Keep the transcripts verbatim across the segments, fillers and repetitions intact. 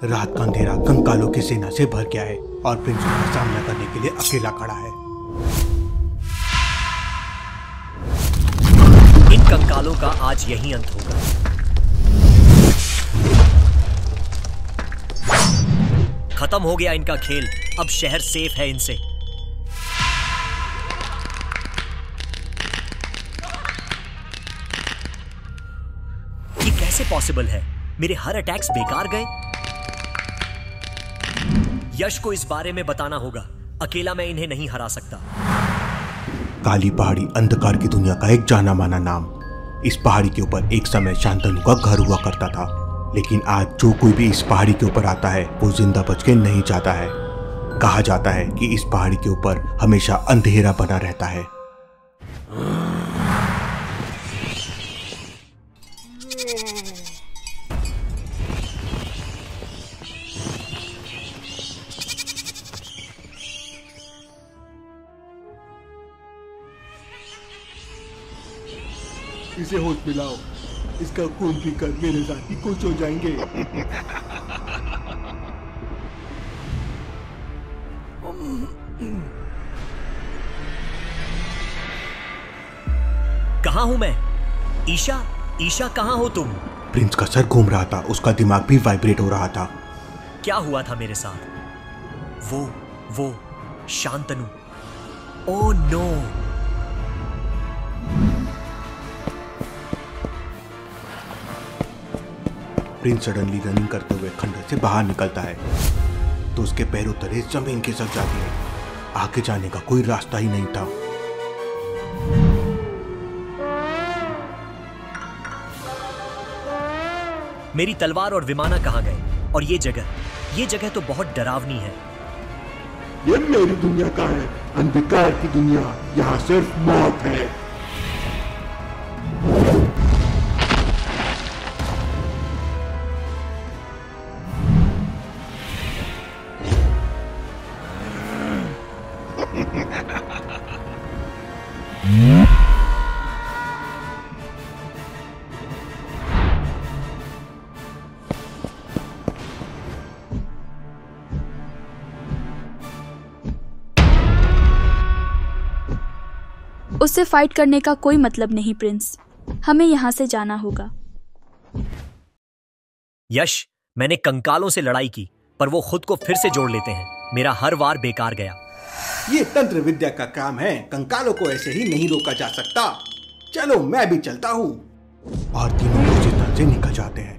रात का अंधेरा कंकालों की सेना से भर गया है और प्रिंस का सामना करने के लिए अकेला खड़ा है। इन कंकालों का आज यही अंत होगा। खत्म हो गया इनका खेल, अब शहर सेफ है इनसे। ये कैसे पॉसिबल है? मेरे हर अटैक्स बेकार गए। यश को इस बारे में बताना होगा। अकेला मैं इन्हें नहीं हरा सकता। काली पहाड़ी अंधकार की दुनिया का एक जाना माना नाम। इस पहाड़ी के ऊपर एक समय शांतनु का घर हुआ करता था, लेकिन आज जो कोई भी इस पहाड़ी के ऊपर आता है वो जिंदा बच के नहीं जाता है। कहा जाता है कि इस पहाड़ी के ऊपर हमेशा अंधेरा बना रहता है। इसे होश मिलाओ, इसका खून पीकर मेरे साथी खुश हो जाएंगे। कहाँ हूं मैं? ईशा, ईशा कहाँ हो तुम? प्रिंस का सर घूम रहा था, उसका दिमाग भी वाइब्रेट हो रहा था। क्या हुआ था मेरे साथ? वो वो Shantanu. Oh no! Prince suddenly running करते हुए खंडर से बाहर निकलता है तो उसके पैरों तले जमीन खिसक जाती है। आगे जाने का कोई रास्ता ही नहीं था। मेरी तलवार और विमाना कहाँ गए? और ये जगह, ये जगह तो बहुत डरावनी है। ये मेरी दुनिया का है, अंधकार की दुनिया। यहाँ सिर्फ मौत है। उससे फाइट करने का कोई मतलब नहीं प्रिंस, हमें यहाँ से जाना होगा। यश, मैंने कंकालों से लड़ाई की पर वो खुद को फिर से जोड़ लेते हैं। मेरा हर वार बेकार गया। ये तंत्र विद्या का काम है, कंकालों को ऐसे ही नहीं रोका जा सकता। चलो मैं भी चलता हूँ। और तीनों उसी तरह से निकल जाते हैं।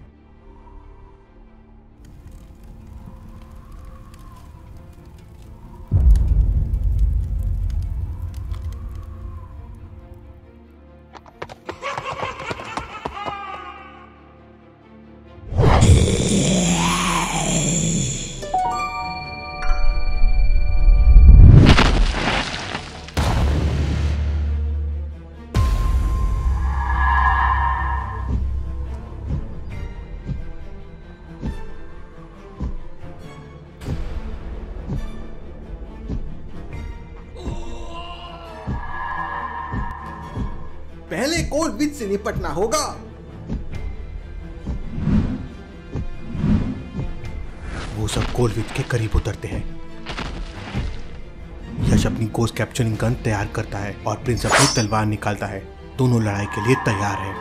पहले कोलविच से निपटना होगा। वो सब कोलविच के करीब उतरते हैं। यश अपनी गोस्ट कैप्चरिंग गन तैयार करता है और प्रिंस अपनी तलवार निकालता है। दोनों लड़ाई के लिए तैयार हैं।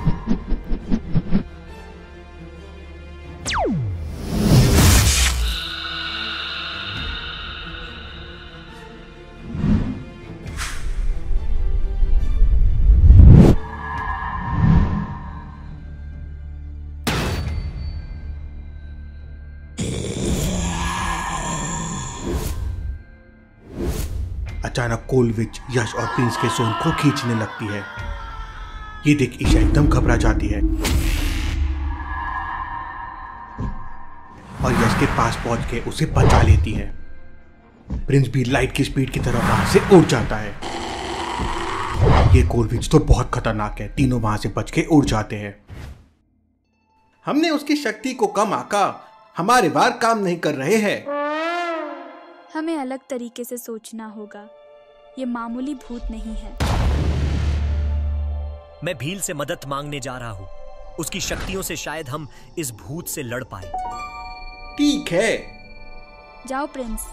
अचानक कोलविच यश और प्रिंस के सोन को खींचने लगती है। ये देख ईशा एकदम घबरा जाती है और यश के पास पहुंच के उसे बचा लेती है। प्रिंस भी लाइट की स्पीड की तरह वहां से उड़ जाता है। ये कोलविच तो बहुत खतरनाक है। तीनों वहां से बच के उड़ जाते हैं। हमने उसकी शक्ति को कम आका, हमारे वार काम नहीं कर रहे हैं। हमें अलग तरीके से सोचना होगा। ये मामूली भूत नहीं है। मैं भील से मदद मांगने जा रहा हूँ। उसकी शक्तियों से शायद हम इस भूत से लड़ पाए। ठीक है। जाओ प्रिंस।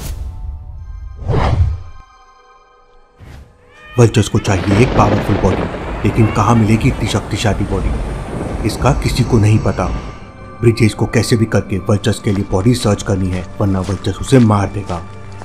वल्चर्स को चाहिए एक पावरफुल बॉडी, लेकिन कहाँ मिलेगी इतनी शक्तिशाली बॉडी, इसका किसी को नहीं पता। ब्रिजेश को कैसे भी करके वल्चर्स के लिए बॉडी सर्च करनी है, वरना वल्चर्स उसे मार देगा।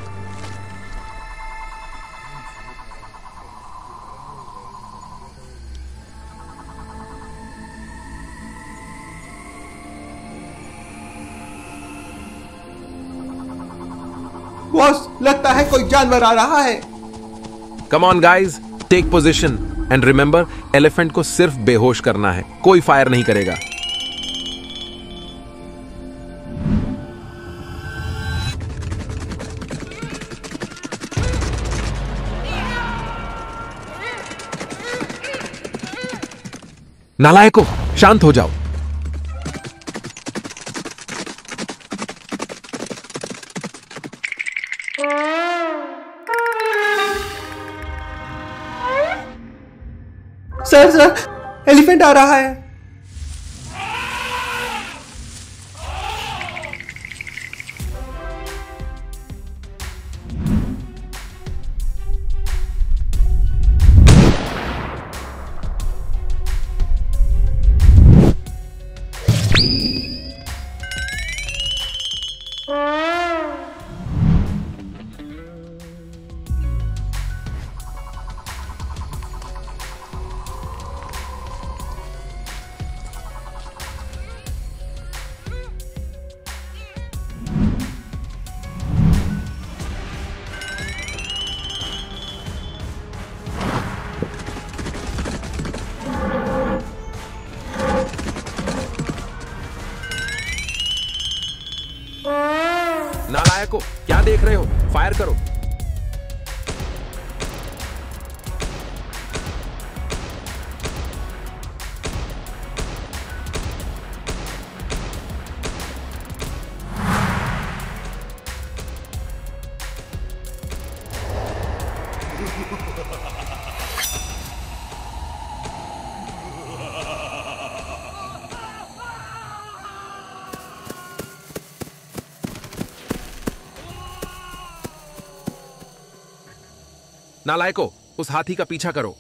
बॉस, लगता है कोई जानवर आ रहा है। Come on guys, take position and remember, elephant को सिर्फ बेहोश करना है, कोई फायर नहीं करेगा। नालायकों, शांत हो जाओ। सर सर, एलिफेंट आ रहा है। नालायकों, क्या देख रहे हो? फायर करो। नालायकों, उस हाथी का पीछा करो।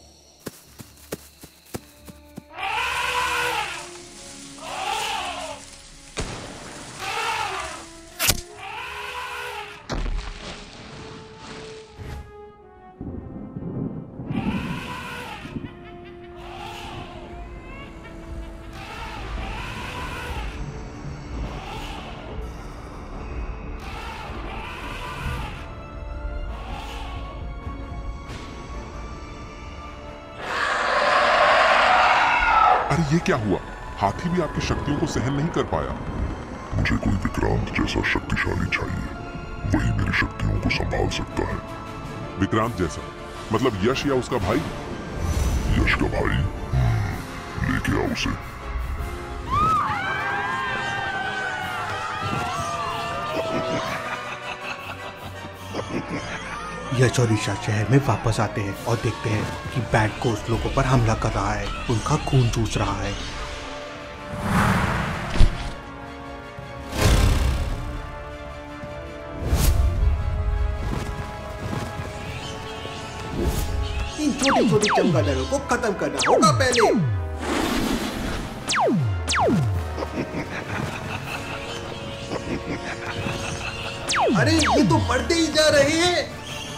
अरे ये क्या हुआ? हाथी भी आपकी शक्तियों को सहन नहीं कर पाया। मुझे कोई विक्रांत जैसा शक्तिशाली चाहिए, वही मेरी शक्तियों को संभाल सकता है। विक्रांत जैसा? मतलब यश या उसका भाई? यश का भाई? लेके आओ उसे। यश और ईशा शहर में वापस आते हैं और देखते हैं कि बैड गोस्ट लोगों पर हमला कर रहा है, उनका खून चूस रहा है। इन छोटे छोटे चमगादड़ों को खत्म करना होगा पहले। अरे ये तो बढ़ते ही जा रहे हैं।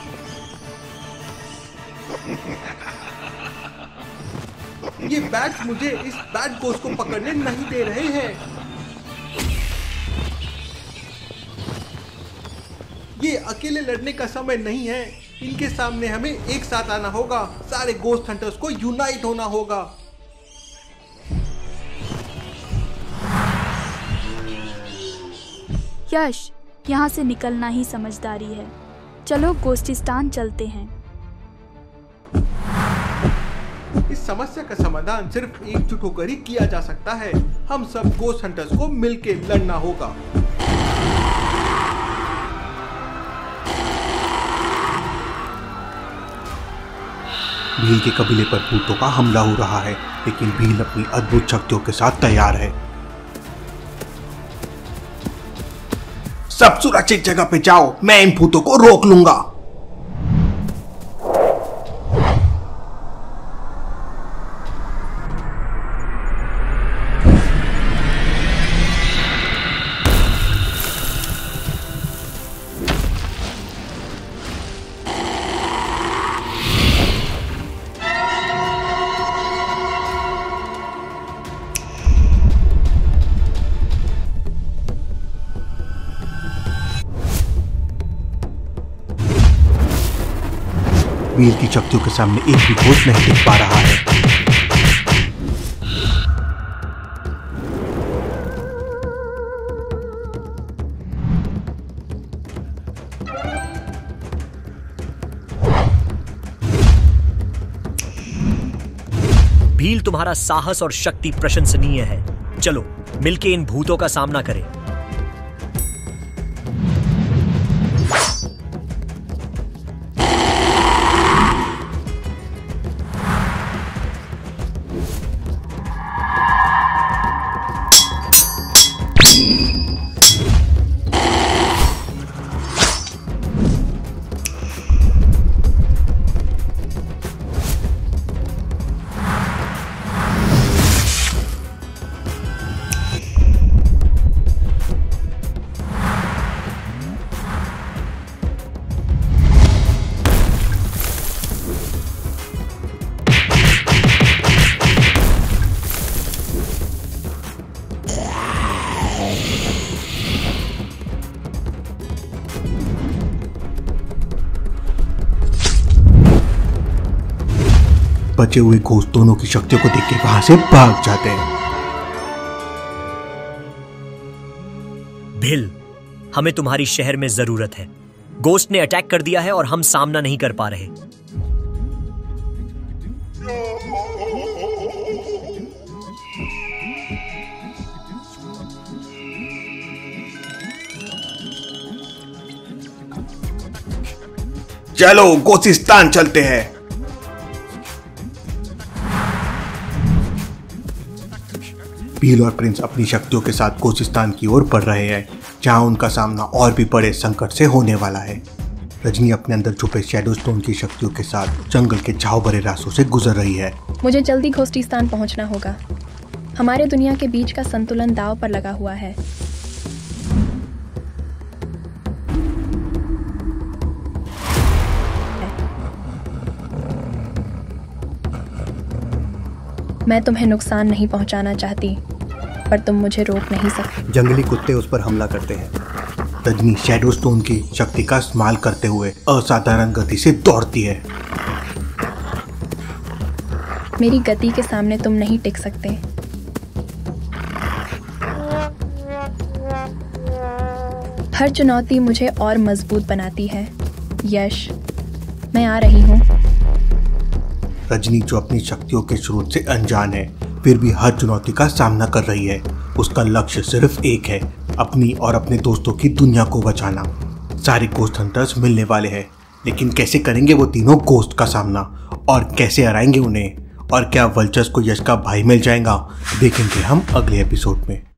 ये बैट्स मुझे इस बैड गोस्ट को पकड़ने नहीं दे रहे हैं। ये अकेले लड़ने का समय नहीं है, इनके सामने हमें एक साथ आना होगा। सारे गोस्ट हंटर्स को यूनाइट होना होगा। यश, यहाँ से निकलना ही समझदारी है। चलो गोस्टिस्तान चलते हैं। इस समस्या का समाधान सिर्फ एकजुट होकर ही किया जा सकता है। हम सब गोस्ट हंटर्स को मिलकर लड़ना होगा। भील के कबीले पर भूतों का हमला हो रहा है, लेकिन भील अपनी अद्भुत शक्तियों के साथ तैयार है। सब सुरक्षित जगह पे जाओ, मैं इन भूतों को रोक लूंगा। वीर की शक्तियों के सामने एक भी घोष नहीं टिक पा रहा है। भील, तुम्हारा साहस और शक्ति प्रशंसनीय है। चलो मिलके इन भूतों का सामना करें। बचे हुए घोस्ट दोनों की शक्तियों को देख के वहां से भाग जाते हैं। भिल, हमें तुम्हारी शहर में जरूरत है। गोस्ट ने अटैक कर दिया है और हम सामना नहीं कर पा रहे। चलो गोसिस्तान चलते हैं। भील और प्रिंस अपनी शक्तियों के साथ गोसिस्तान की ओर बढ़ रहे हैं, जहां उनका सामना और भी बड़े संकट से होने वाला है। रजनी अपने अंदर छुपे शैडो स्टोन की शक्तियों के साथ जंगल के झाव भरे रास्तों से गुजर रही है। मुझे जल्दी गोस्टिस्तान पहुंचना होगा। हमारे दुनिया के बीच का संतुलन दांव पर लगा हुआ है। मैं तुम्हें नुकसान नहीं पहुंचाना चाहती, पर तुम मुझे रोक नहीं सकते। जंगली कुत्ते उस पर हमला करते हैं। रजनी शैडो स्टोन की शक्ति का इस्तेमाल करते हुए असाधारण गति से दौड़ती है। मेरी गति के सामने तुम नहीं टिक सकते। हर चुनौती मुझे और मजबूत बनाती है। यश, मैं आ रही हूँ। रजनी, जो अपनी शक्तियों के स्रोत से अनजान है, फिर भी हर चुनौती का सामना कर रही है। उसका लक्ष्य सिर्फ एक है, अपनी और अपने दोस्तों की दुनिया को बचाना। सारे गोस्ट हंटर्स मिलने वाले हैं, लेकिन कैसे करेंगे वो तीनों गोस्ट का सामना और कैसे हराएंगे उन्हें, और क्या वल्चर्स को यश का भाई मिल जाएगा, देखेंगे हम अगले एपिसोड में।